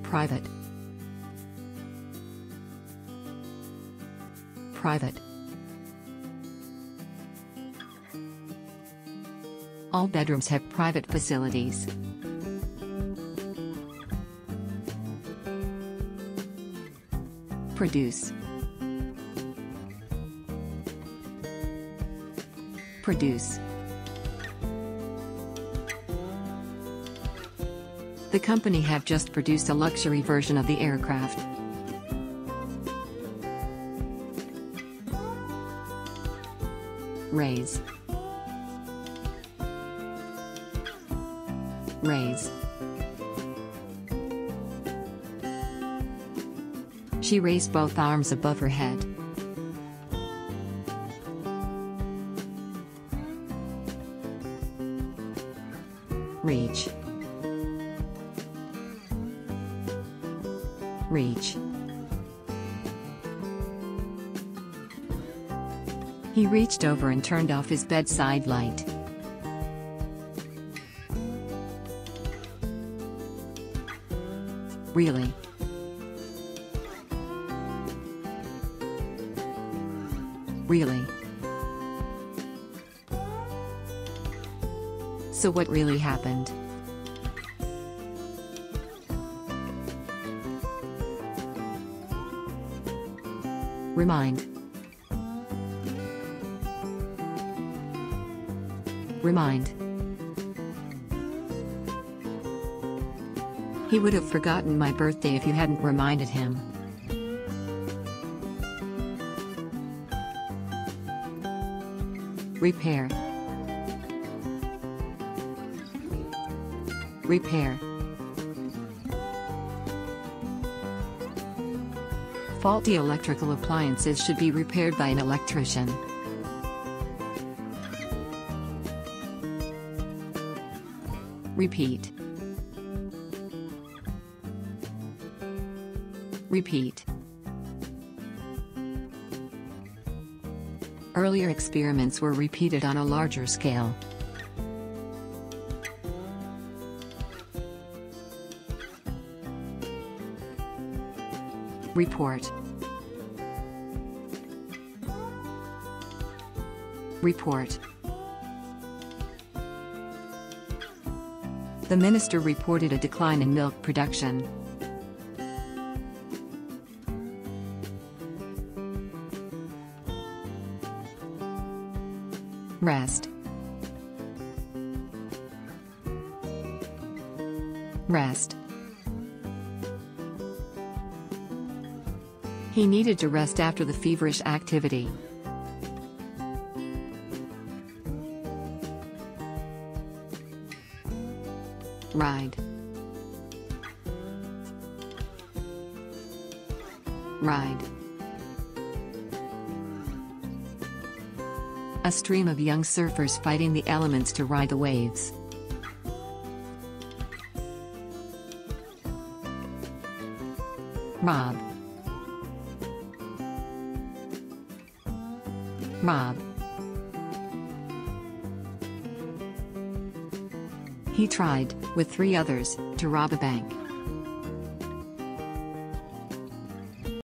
Private. Private. All bedrooms have private facilities. Produce. Produce. The company have just produced a luxury version of the aircraft. Raise. Raise. She raised both arms above her head. Reach. Reach. He reached over and turned off his bedside light. Really? Really? So what really happened? Remind. Remind. He would have forgotten my birthday if you hadn't reminded him. Repair. Repair. Faulty electrical appliances should be repaired by an electrician. Repeat. Repeat. Earlier experiments were repeated on a larger scale. Report. Report. The minister reported a decline in milk production. Rest. Rest. He needed to rest after the feverish activity. Ride. Ride. A stream of young surfers fighting the elements to ride the waves. Rob. Rob. He tried, with 3 others, to rob a bank.